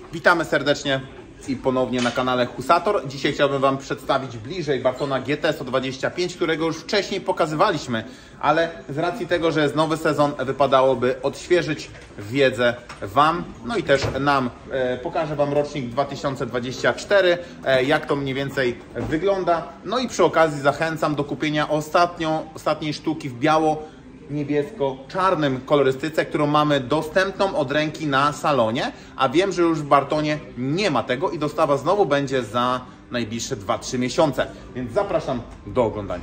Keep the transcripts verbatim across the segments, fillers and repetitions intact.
Witamy serdecznie i ponownie na kanale Husator. Dzisiaj chciałbym Wam przedstawić bliżej Bartona G T sto dwadzieścia pięć, którego już wcześniej pokazywaliśmy, ale z racji tego, że jest nowy sezon, wypadałoby odświeżyć wiedzę Wam, no i też nam. E, pokażę Wam rocznik dwa tysiące dwudziesty czwarty, e, jak to mniej więcej wygląda. No i przy okazji zachęcam do kupienia ostatnio, ostatniej sztuki w biało niebiesko-czarnym kolorystyce, którą mamy dostępną od ręki na salonie, a wiem, że już w Bartonie nie ma tego i dostawa znowu będzie za najbliższe dwa trzy miesiące, więc zapraszam do oglądania.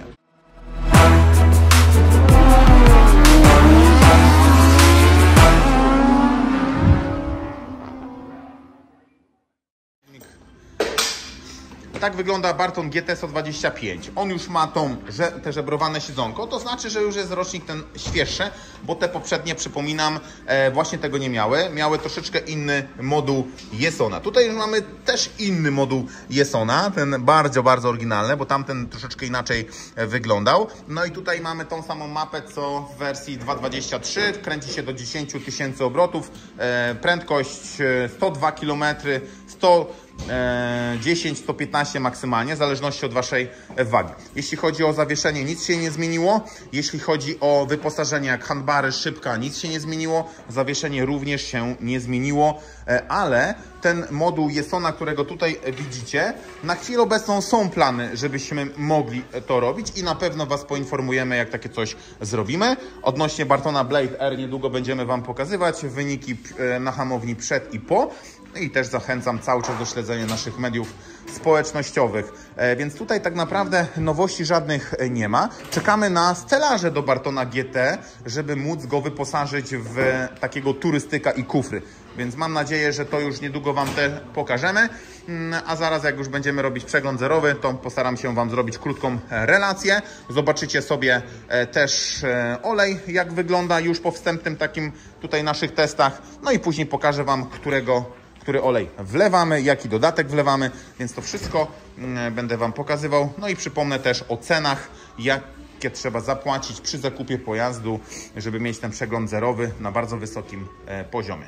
Tak wygląda Barton G T sto dwadzieścia pięć. On już ma tą, że, te żebrowane siedzonko, to znaczy, że już jest rocznik ten świeższy, bo te poprzednie, przypominam, e, właśnie tego nie miały. Miały troszeczkę inny moduł Yesona. Tutaj już mamy też inny moduł Yesona, ten bardzo, bardzo oryginalny, bo tamten troszeczkę inaczej wyglądał. No i tutaj mamy tą samą mapę, co w wersji dwa dwadzieścia trzy. Kręci się do dziesięć tysięcy obrotów, e, prędkość sto dwa kilometry, sto dziesięć sto piętnaście maksymalnie, w zależności od Waszej wagi. Jeśli chodzi o zawieszenie, nic się nie zmieniło. Jeśli chodzi o wyposażenie, jak handbary, szybka, nic się nie zmieniło. Zawieszenie również się nie zmieniło, ale ten moduł Yesona, którego tutaj widzicie, na chwilę obecną są plany, żebyśmy mogli to robić i na pewno Was poinformujemy, jak takie coś zrobimy. Odnośnie Bartona Blade R niedługo będziemy Wam pokazywać wyniki na hamowni przed i po. I też zachęcam cały czas do śledzenia naszych mediów społecznościowych. E, więc tutaj tak naprawdę nowości żadnych nie ma. Czekamy na stelaże do Bartona G T, żeby móc go wyposażyć w takiego turystyka i kufry. Więc mam nadzieję, że to już niedługo Wam te pokażemy. A zaraz, jak już będziemy robić przegląd zerowy, to postaram się Wam zrobić krótką relację. Zobaczycie sobie też olej, jak wygląda już po wstępnym takim tutaj naszych testach. No i później pokażę Wam, którego który olej wlewamy, jaki dodatek wlewamy, więc to wszystko będę Wam pokazywał. No i przypomnę też o cenach, jakie trzeba zapłacić przy zakupie pojazdu, żeby mieć ten przegląd zerowy na bardzo wysokim poziomie.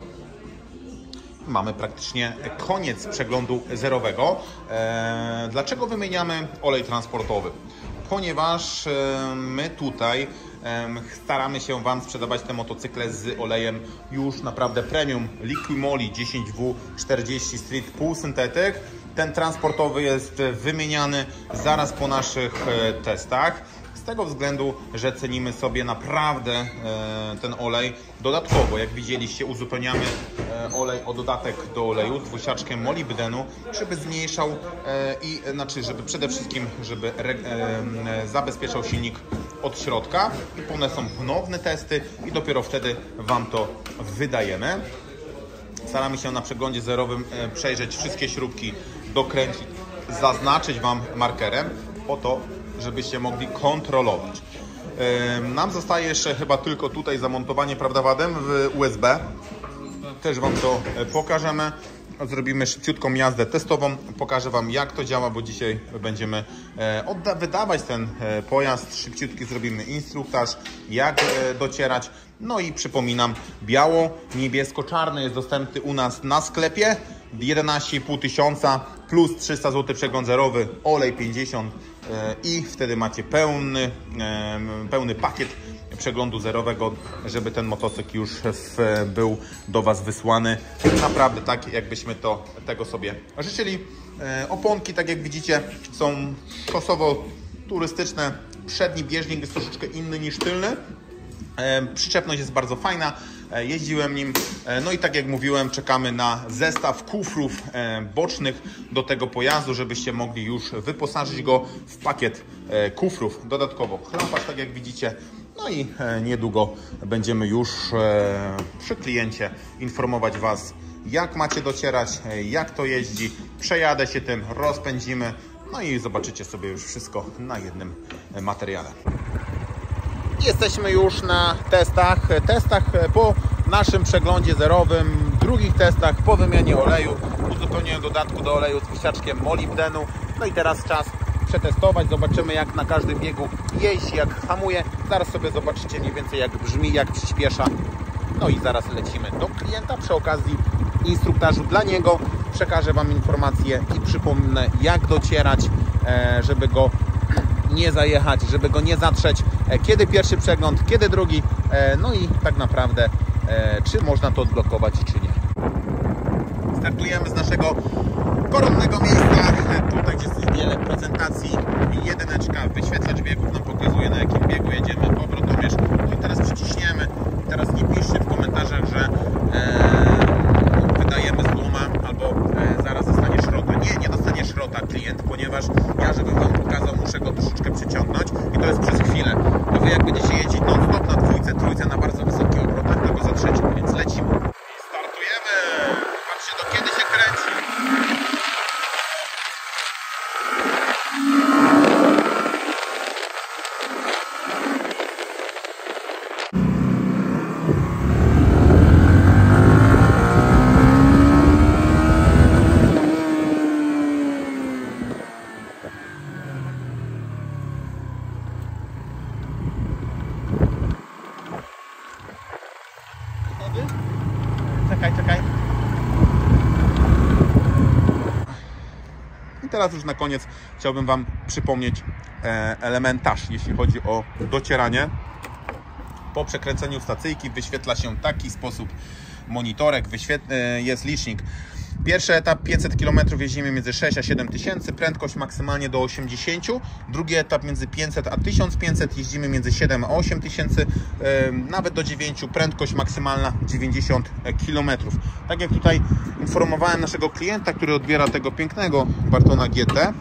Mamy praktycznie koniec przeglądu zerowego. Dlaczego wymieniamy olej transportowy? Ponieważ my tutaj staramy się Wam sprzedawać te motocykle z olejem już naprawdę premium Liqui-Moly dziesięć W czterdzieści Street półsyntetyk. Ten transportowy jest wymieniany zaraz po naszych testach. Z tego względu, że cenimy sobie naprawdę ten olej dodatkowo. Jak widzieliście, uzupełniamy olej o dodatek do oleju dwusiaczkiem molibdenu, żeby zmniejszał i znaczy, żeby przede wszystkim, żeby zabezpieczał silnik od środka. I one są ponowne testy i dopiero wtedy Wam to wydajemy. Staramy się na przeglądzie zerowym przejrzeć wszystkie śrubki, dokręcić, zaznaczyć Wam markerem po to, żebyście mogli kontrolować. Nam zostaje jeszcze chyba tylko tutaj zamontowanie, prawda Wadem, w U S B. Też Wam to pokażemy. Zrobimy szybciutką jazdę testową. Pokażę Wam, jak to działa, bo dzisiaj będziemy wydawać ten pojazd. Szybciutki zrobimy instruktaż, jak docierać. No i przypominam, biało, niebiesko-czarny jest dostępny u nas na sklepie. jedenaście i pół tysiąca plus trzysta złotych przegląd zerowy, olej pięćdziesiąt i wtedy macie pełny, pełny pakiet przeglądu zerowego, żeby ten motocykl już był do Was wysłany. Naprawdę tak, jakbyśmy to, tego sobie życzyli. Oponki, tak jak widzicie, są stosowo turystyczne. Przedni bieżnik jest troszeczkę inny niż tylny. Przyczepność jest bardzo fajna, jeździłem nim. No i tak jak mówiłem, czekamy na zestaw kufrów bocznych do tego pojazdu, żebyście mogli już wyposażyć go w pakiet kufrów. Dodatkowo chlapacz, tak jak widzicie. No i niedługo będziemy już przy kliencie informować Was, jak macie docierać, jak to jeździ. Przejadę się tym, rozpędzimy. No i zobaczycie sobie już wszystko na jednym materiale. Jesteśmy już na testach, testach po naszym przeglądzie zerowym, drugich testach po wymianie oleju, uzupełnieniu dodatku do oleju z dwusiaczkiem molibdenu. No i teraz czas przetestować, zobaczymy, jak na każdym biegu jeździ, jak hamuje. Zaraz sobie zobaczycie mniej więcej, jak brzmi, jak przyspiesza. No i zaraz lecimy do klienta. Przy okazji instruktażu dla niego. Przekażę Wam informacje i przypomnę, jak docierać, żeby go nie zajechać, żeby go nie zatrzeć, kiedy pierwszy przegląd, kiedy drugi, no i tak naprawdę czy można to odblokować, czy nie. Startujemy z naszego koronnego miejsca, tutaj gdzie jest wiele prezentacji, jedyneczka, wyświetlacz biegów nam pokazuje, na jakim biegu jedziemy, powrotomierz, no i teraz przyciśniemy. Teraz nie piszcie w komentarzach, że e, wydajemy złoma albo e, zaraz dostanie szrota. Nie, nie dostanie szrota klient, ponieważ ja, żebym Wam pokazał, muszę go troszeczkę przyciągnąć i to jest przez chwilę. A Wy jak będziecie jeździć non-stop na dwójce, trójce na bardzo wysokich obrotach, to go zatrzecie, więc lecimy. Startujemy! Patrzcie, do kiedy się kręci. Czekaj, czekaj. I teraz już na koniec chciałbym Wam przypomnieć elementarz, jeśli chodzi o docieranie. Po przekręceniu stacyjki wyświetla się w taki sposób monitorek, jest licznik. Pierwszy etap pięćset kilometrów jeździmy między sześć a siedem tysięcy, prędkość maksymalnie do osiemdziesięciu. Drugi etap między pięćset a tysiąc pięćset, jeździmy między siedem a osiem tysięcy, nawet do dziewięciu, prędkość maksymalna dziewięćdziesiąt kilometrów. Tak jak tutaj informowałem naszego klienta, który odbiera tego pięknego Bartona G T,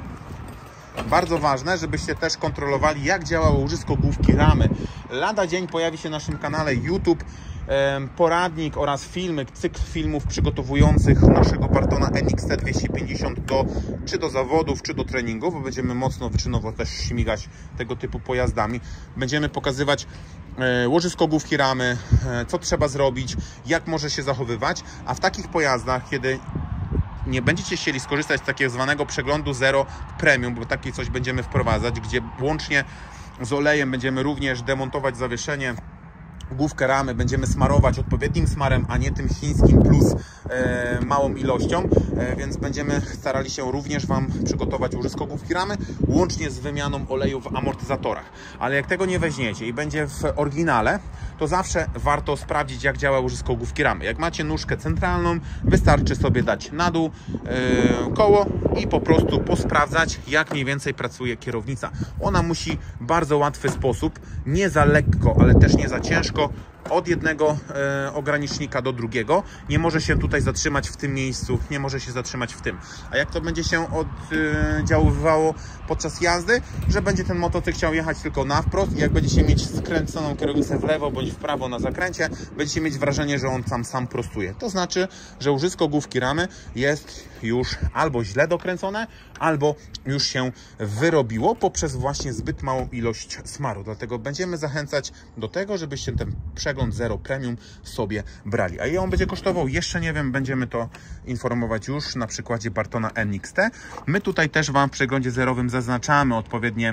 bardzo ważne, żebyście też kontrolowali, jak działa łożysko główki ramy. Lada dzień pojawi się na naszym kanale YouTube poradnik oraz filmy, cykl filmów przygotowujących naszego Bartona N X T dwieście pięćdziesiąt do, czy do zawodów, czy do treningów, bo będziemy mocno wyczynowo też śmigać tego typu pojazdami. Będziemy pokazywać łożysko główki ramy, co trzeba zrobić, jak może się zachowywać, a w takich pojazdach, kiedy nie będziecie chcieli skorzystać z takiego zwanego przeglądu zero premium, bo takie coś będziemy wprowadzać, gdzie łącznie z olejem będziemy również demontować zawieszenie, główkę ramy, będziemy smarować odpowiednim smarem, a nie tym chińskim plus e, małą ilością, e, więc będziemy starali się również Wam przygotować łożysko główki ramy, łącznie z wymianą oleju w amortyzatorach. Ale jak tego nie weźmiecie i będzie w oryginale, to zawsze warto sprawdzić, jak działa łożysko główki ramy. Jak macie nóżkę centralną, wystarczy sobie dać na dół e, koło i po prostu posprawdzać, jak mniej więcej pracuje kierownica. Ona musi w bardzo łatwy sposób, nie za lekko, ale też nie za ciężko, od jednego e, ogranicznika do drugiego. Nie może się tutaj zatrzymać w tym miejscu, nie może się zatrzymać w tym. A jak to będzie się oddziaływało podczas jazdy, że będzie ten motocykl chciał jechać tylko na wprost i jak będziecie mieć skręconą kierownicę w lewo bądź w prawo na zakręcie, będziecie mieć wrażenie, że on tam sam prostuje. To znaczy, że łożysko główki ramy jest już albo źle dokręcone, albo już się wyrobiło poprzez właśnie zbyt małą ilość smaru. Dlatego będziemy zachęcać do tego, żebyście ten przegląd Zero Premium sobie brali. A ile on będzie kosztował? Jeszcze nie wiem, będziemy to informować już na przykładzie Bartona N X T. My tutaj też Wam w przeglądzie zerowym zaznaczamy odpowiednie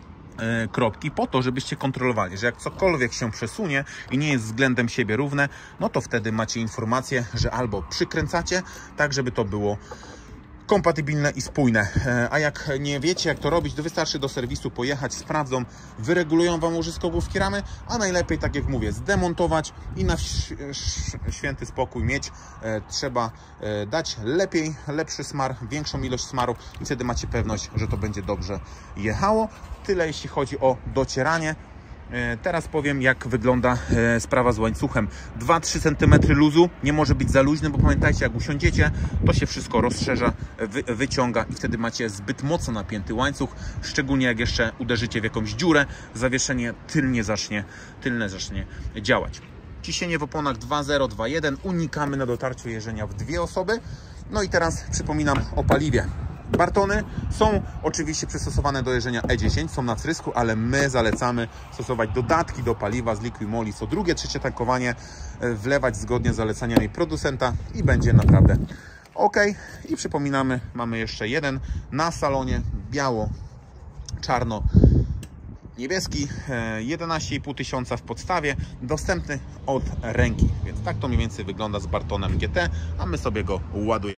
kropki po to, żebyście kontrolowali, że jak cokolwiek się przesunie i nie jest względem siebie równe, no to wtedy macie informację, że albo przykręcacie tak, żeby to było kompatybilne i spójne. A jak nie wiecie, jak to robić, to wystarczy do serwisu pojechać, sprawdzą, wyregulują Wam łożysko główki ramy, a najlepiej, tak jak mówię, zdemontować i na święty spokój mieć. Trzeba dać lepiej, lepszy smar, większą ilość smaru i wtedy macie pewność, że to będzie dobrze jechało. Tyle jeśli chodzi o docieranie. Teraz powiem, jak wygląda sprawa z łańcuchem. dwa do trzech centymetrów luzu, nie może być za luźny, bo pamiętajcie, jak usiądziecie, to się wszystko rozszerza, wy, wyciąga i wtedy macie zbyt mocno napięty łańcuch, szczególnie jak jeszcze uderzycie w jakąś dziurę, zawieszenie tylnie zacznie, tylne zacznie działać. Ciśnienie w oponach dwa zero, dwa jeden, unikamy na dotarciu jeżdżenia w dwie osoby. No i teraz przypominam o paliwie. Bartony są oczywiście przystosowane do jeżdżenia E dziesięć, są na wtrysku, ale my zalecamy stosować dodatki do paliwa z Liqui-Moly. Co drugie, trzecie tankowanie wlewać zgodnie z zaleceniami producenta i będzie naprawdę ok. I przypominamy, mamy jeszcze jeden na salonie, biało, czarno, niebieski, jedenaście i pół tysiąca w podstawie, dostępny od ręki. Więc tak to mniej więcej wygląda z Bartonem G T, a my sobie go ładujemy.